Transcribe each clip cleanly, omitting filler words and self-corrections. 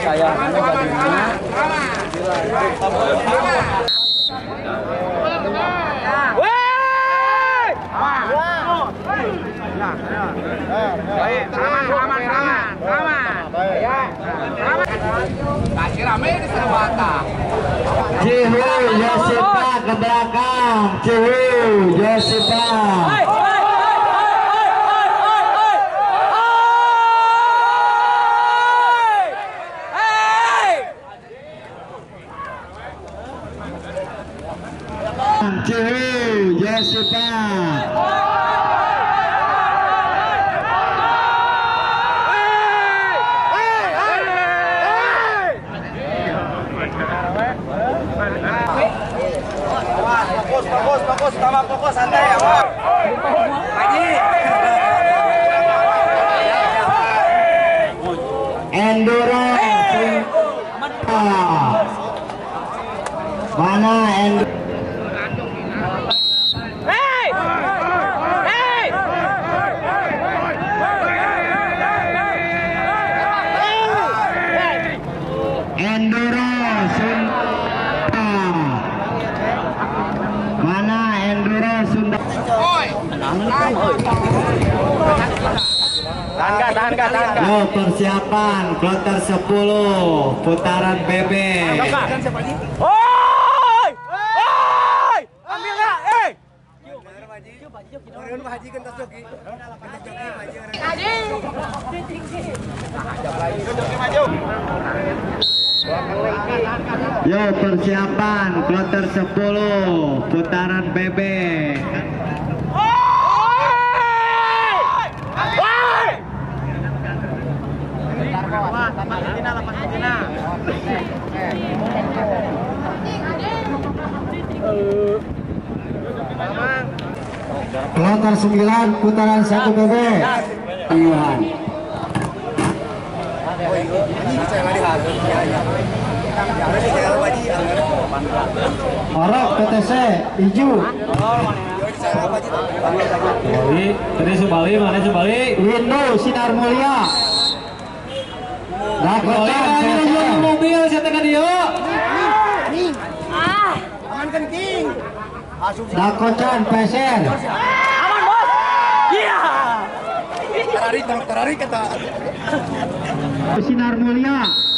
saya Cihu Yosipa ke belakang. Cihu Yosipa. Cihu Yosipa. Fokus, tambah fokus, santai ya, Pak. Lagi. Enduro. Mana enduro? Enduro Sunda. Mana Enduro Sunda? Tahan. Yo, persiapan kloter 10 putaran bebek. Oi! Ambil enggak? Yo, persiapan kloter 10 putaran bebek. Kloter 9 putaran 1 bebek. Iwan. Orok PTC hijau. Tadi Subali, mana Subali? Windu Sinar Mulia. Dakotan mobil saya tengah dia. Amankan King. Dakotan Peser. Aman, Bos. Iya. Terari kata. Sinar Mulia.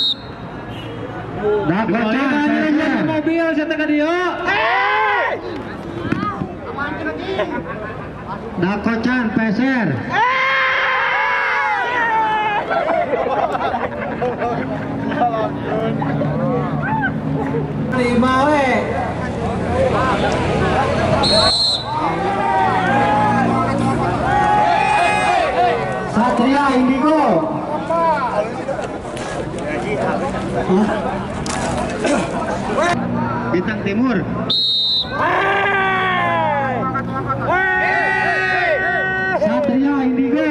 Dakotan Peser. Mobil saya tengah dia. Amankan King. Dakotan Peser. Lima we. Satria Indigo. Bintang Timur. Satria Indigo.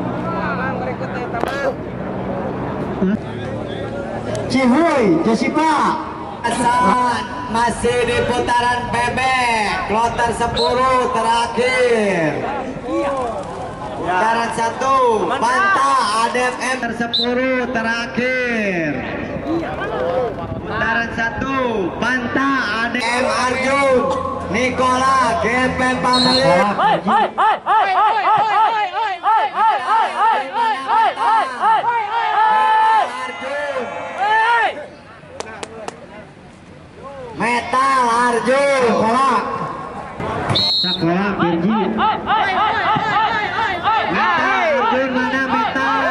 Cihuy Jessica. Masih di putaran bebek kloter 10 terakhir. Putaran 1 Panta ADFM 10 terakhir. Putaran 1 Panta ADFM Arjun Nikola GP Family. Metal Arjun sekolah Birji. Metal Arjun mana metal?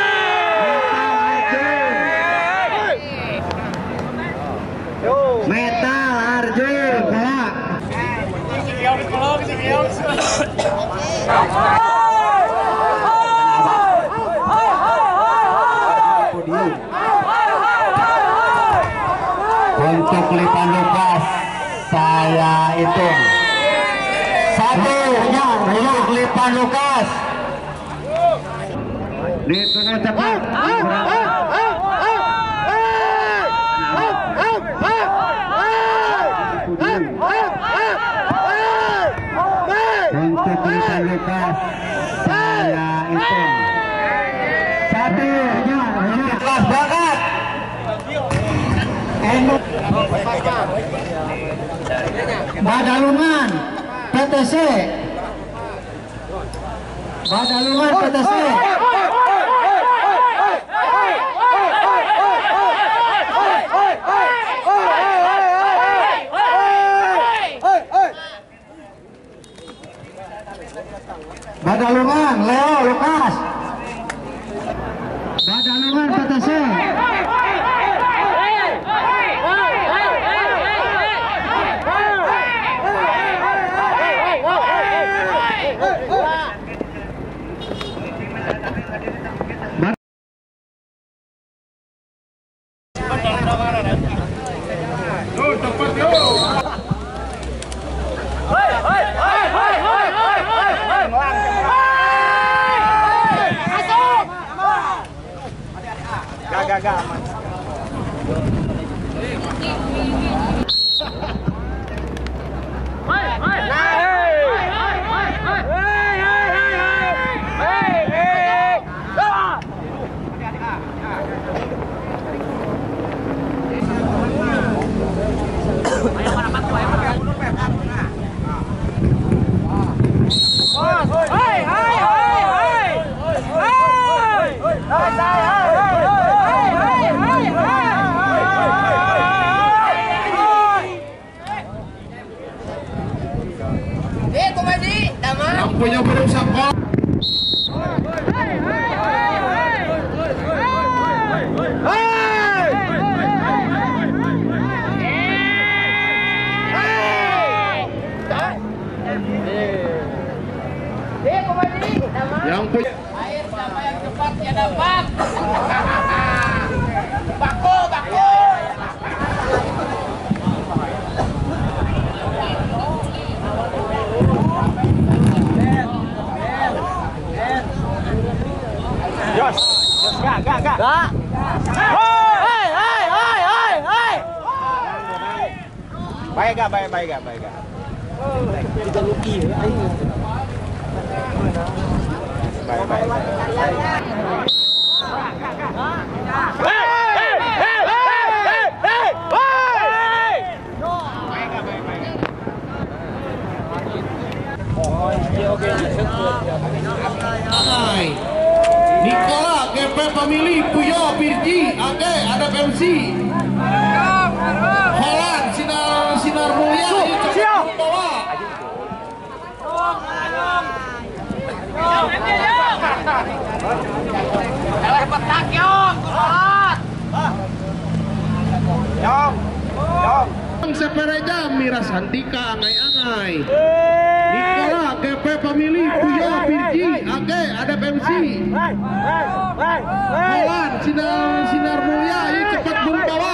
Metal Arjun kolak. Untuk Lipan Lukas saya hitung 1 untuk Lipan Lukas. Ditunggu cepat. Untuk Lipan Lukas saya hitung 1 kelas banget. Badalungan PTC. Badalungan PTC. Badalungan Leo Lukas. Badalungan PTC. Gak aman. Yang punya burung sangkol. Yang punya Air siapa yang cepat ya dapat. Bako. Jos, gak. Hei. Baik gak. Kita luki ya. Baik. Nikola GP pemilih Puyo Birji AG ada MC Holland sinar mulia cepat membawa Petak Yong. Sepereja Miras Handika angai-angai Nikola GP pemilih Puyo Birji AG ada MC Holland sinar mulia ini cepat membawa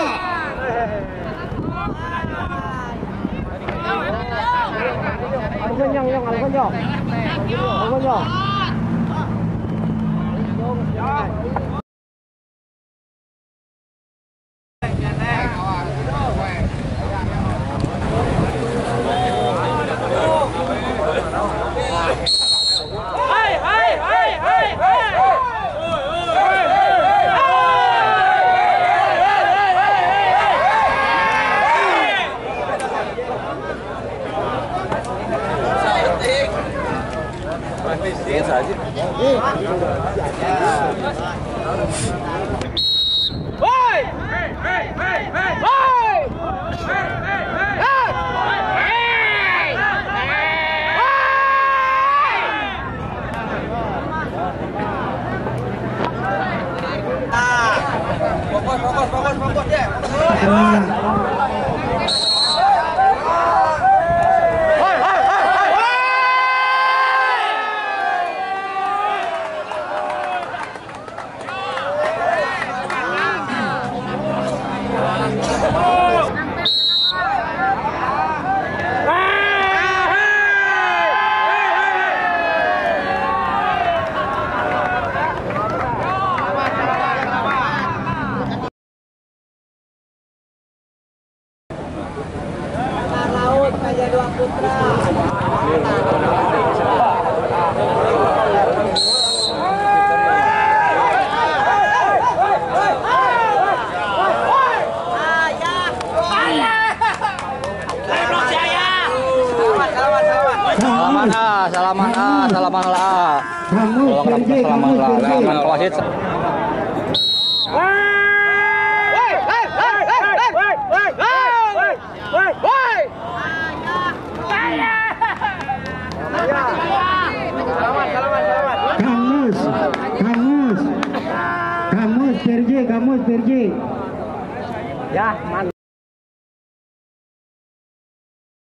Fokus ya. salaman lah. Kamus Perji, Kamus Perji. Wasit. Kamus Perji. Ya, man.